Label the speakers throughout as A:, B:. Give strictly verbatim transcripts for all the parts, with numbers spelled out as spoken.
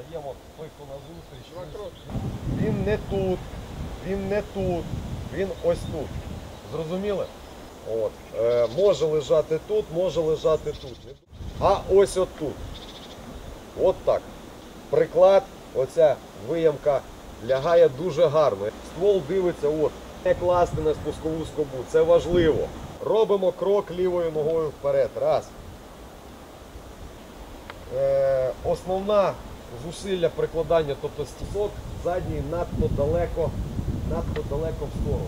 A: даємо пику на зустріч. Він не тут, він не тут, він ось тут. Зрозуміли? От. Е, може лежати тут, може лежати тут. А ось от тут. От так. Приклад, оця виямка лягає дуже гарно. Ствол дивиться, от. Не класти на спускову скобу, це важливо. Робимо крок лівою ногою вперед. Раз. Е, основна зусилля прикладання, тобто стісок задній надто далеко, надто далеко в сторону.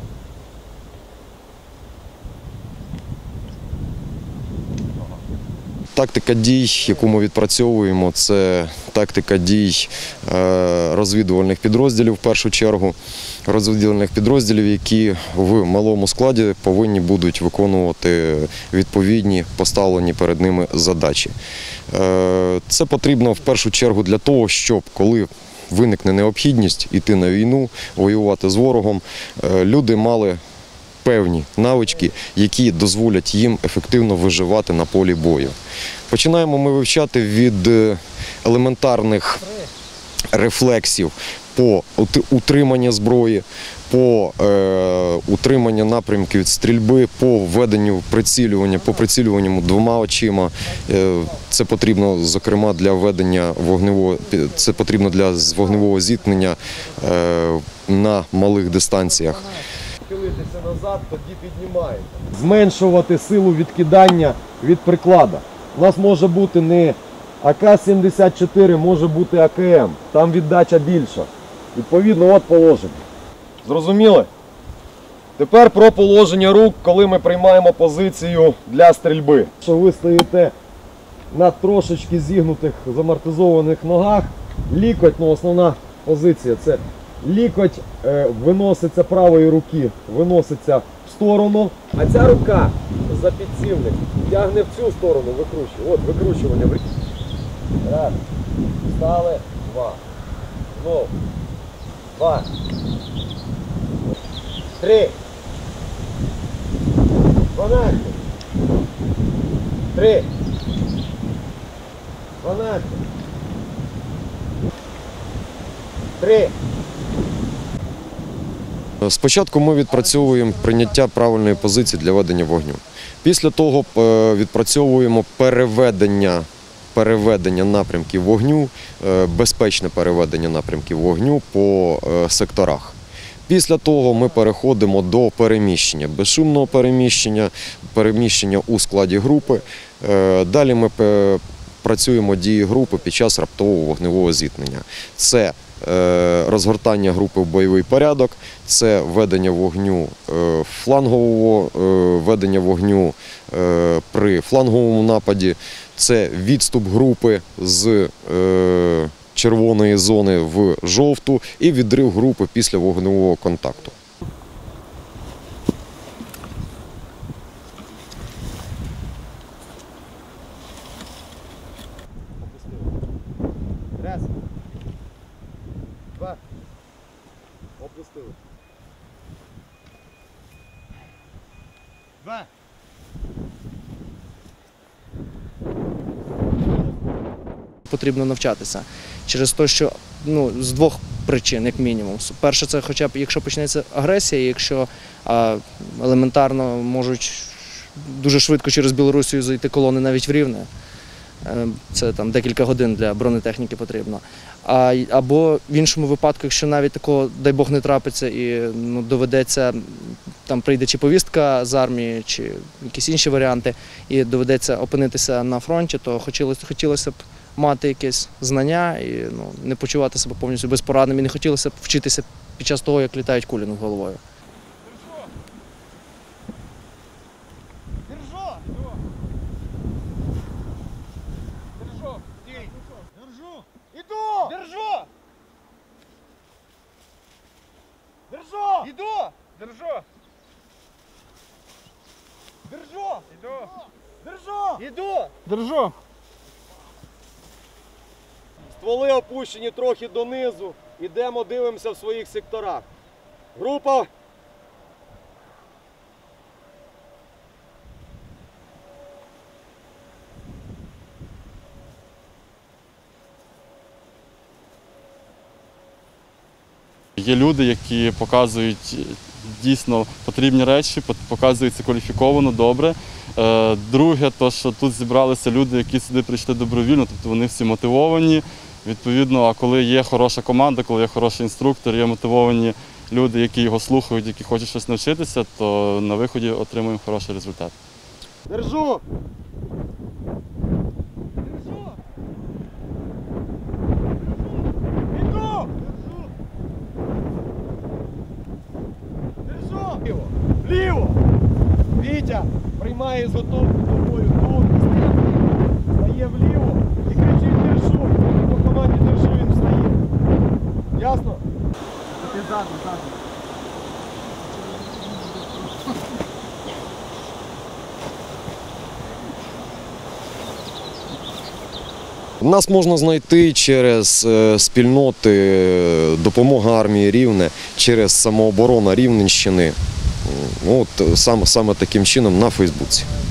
B: Тактика дій, яку ми відпрацьовуємо, це тактика дій розвідувальних підрозділів, в першу чергу, розвідувальних підрозділів, які в малому складі повинні будуть виконувати відповідні поставлені перед ними задачі. Це потрібно в першу чергу для того, щоб коли виникне необхідність йти на війну, воювати з ворогом, люди мали певні навички, які дозволять їм ефективно виживати на полі бою. Починаємо ми вивчати від елементарних рефлексів по утриманню зброї, по е, утриманню напрямків від стрільби, по введенню прицілювання, по прицілюванню двома очима. Е, це потрібно, зокрема, для ведення вогневого, це потрібно для вогневого зіткнення е, на малих дистанціях.
A: Хилитися назад, тоді піднімаєте. Зменшувати силу відкидання від приклада. У нас може бути не А К сімдесят чотири, може бути А К М. Там віддача більша. Відповідно, от положення. Зрозуміли? Тепер про положення рук, коли ми приймаємо позицію для стрільби. Що ви стоїте на трошечки зігнутих, замортизованих ногах. Лікоть, ну основна позиція це лікоть е, виноситься правої руки, виноситься в сторону, а ця рука за підсівник тягне в цю сторону, викручує. От, викручування. Раз. Встали. Два. Знов. Два. Три. Дванадцять. Три. Дванадцять. Три.
B: Спочатку ми відпрацьовуємо прийняття правильної позиції для ведення вогню. Після того відпрацьовуємо переведення, переведення напрямків вогню, безпечне переведення напрямків вогню по секторах. Після того ми переходимо до переміщення, безшумного переміщення, переміщення у складі групи. Далі ми працюємо дії групи під час раптового вогневого зіткнення. Це розгортання групи в бойовий порядок, це ведення вогню флангового, ведення вогню при фланговому нападі, це відступ групи з червоної зони в жовту і відрив групи після вогневого контакту.
A: Раз. Два. Опустили. Два.
C: Потрібно навчатися через те, що ну, з двох причин, як мінімум. Перше, це хоча б, якщо почнеться агресія, якщо а, елементарно можуть дуже швидко через Білорусію зайти колони навіть в Рівне. Це там декілька годин для бронетехніки потрібно. А, або в іншому випадку, якщо навіть такого, дай Бог, не трапиться і ну, доведеться, там прийде чи повістка з армії, чи якісь інші варіанти, і доведеться опинитися на фронті, то хотілося, хотілося б мати якесь знання і ну, не почувати себе повністю безпорадним, і не хотілося б вчитися під час того, як літають кулі над головою.
A: Держу! Держу! Иду! Держу! Держу! Иду! Держу! Иду! Держу! Стволи опущені трохи донизу. Ідемо, дивимося в своїх секторах. Група.
D: є люди, які показують дійсно потрібні речі, показують це кваліфіковано, добре. Друге, то, що тут зібралися люди, які сюди прийшли добровільно, тобто вони всі мотивовані. Відповідно, а коли є хороша команда, коли є хороший інструктор, є мотивовані люди, які його слухають, які хочуть щось навчитися, то на виході отримуємо хороший результат.
A: Держу! Ліво! Ліво! Вітя приймає зготовку тобою тут, стає вліво і кричить держу. По команді держу він встає. Ясно? Ти ззаду, ззаду.
B: Нас можна знайти через е, спільноти допомога армії Рівне, через самооборона Рівненщини. От, саме, саме таким чином на Фейсбуці.